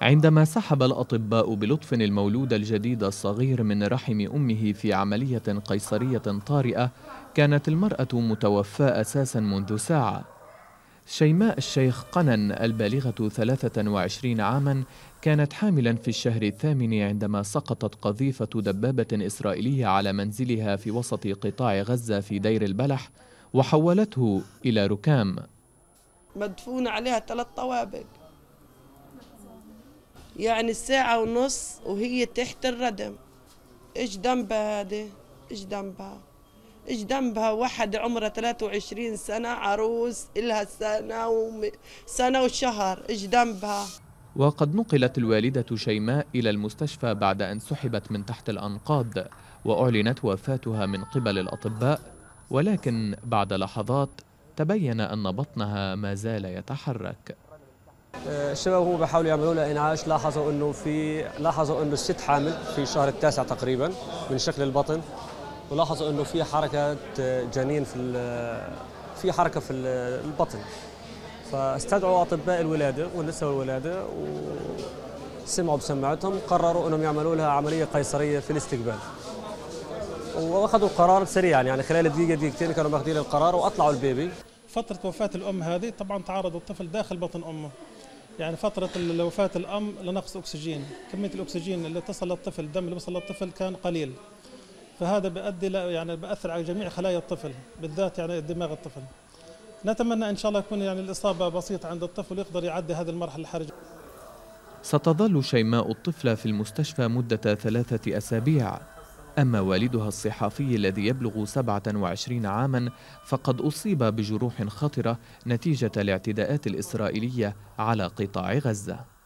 عندما سحب الأطباء بلطف المولود الجديد الصغير من رحم أمه في عملية قيصرية طارئة، كانت المرأة متوفاة أساسا منذ ساعة. شيماء الشيخ قنن البالغة 23 عاما كانت حاملا في الشهر الثامن عندما سقطت قذيفة دبابة إسرائيلية على منزلها في وسط قطاع غزة في دير البلح وحولته إلى ركام. مدفونة عليها 3 طوابق، يعني الساعة ونص وهي تحت الردم. ايش ذنبها هذه؟ ايش ذنبها؟ ايش ذنبها؟ واحد عمرها 23 سنة، عروس إلها سنة وشهر، ايش ذنبها؟ وقد نقلت الوالدة شيماء إلى المستشفى بعد أن سحبت من تحت الأنقاض، وأعلنت وفاتها من قبل الأطباء، ولكن بعد لحظات تبين أن بطنها ما زال يتحرك. الشباب هم بيحاولوا يعملوا لها انعاش، لاحظوا انه الست حامل في الشهر التاسع تقريبا من شكل البطن، ولاحظوا انه في حركه جنين في حركه في البطن، فاستدعوا اطباء الولاده والنساء والولاده وسمعوا بسماعتهم، قرروا انهم يعملوا لها عمليه قيصريه في الاستقبال، واخذوا القرار سريعا، يعني خلال دقيقه دقيقتين كانوا ماخذين القرار واطلعوا البيبي. فتره وفاه الام هذه طبعا تعرض الطفل داخل بطن امه، يعني فترة وفاة الأم لنقص أكسجين، كمية الأكسجين اللي تصل للطفل، الدم اللي وصل للطفل كان قليل، فهذا بيؤدي يعني بأثر على جميع خلايا الطفل، بالذات يعني دماغ الطفل. نتمنى إن شاء الله يكون يعني الإصابة بسيطة عند الطفل ويقدر يعدي هذه المرحلة الحرجة. ستظل شيماء الطفلة في المستشفى مدة 3 أسابيع. أما والدها الصحافي الذي يبلغ 27 عاما فقد أصيب بجروح خطرة نتيجة الاعتداءات الإسرائيلية على قطاع غزة.